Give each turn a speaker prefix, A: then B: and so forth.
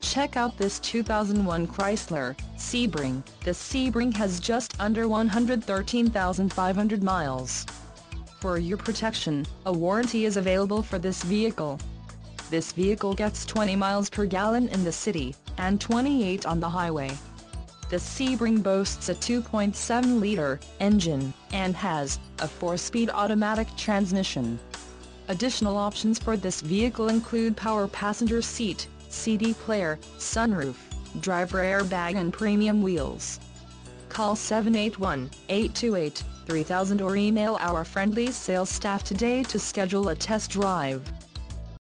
A: Check out this 2001 Chrysler Sebring. The Sebring has just under 113,500 miles. For your protection, a warranty is available for this vehicle. This vehicle gets 20 miles per gallon in the city, and 28 on the highway. The Sebring boasts a 2.7-liter engine, and has a 4-speed automatic transmission. Additional options for this vehicle include power passenger seat, CD player, sunroof, driver airbag and premium wheels. Call 781-828-3000 or email our friendly sales staff today to schedule a test drive.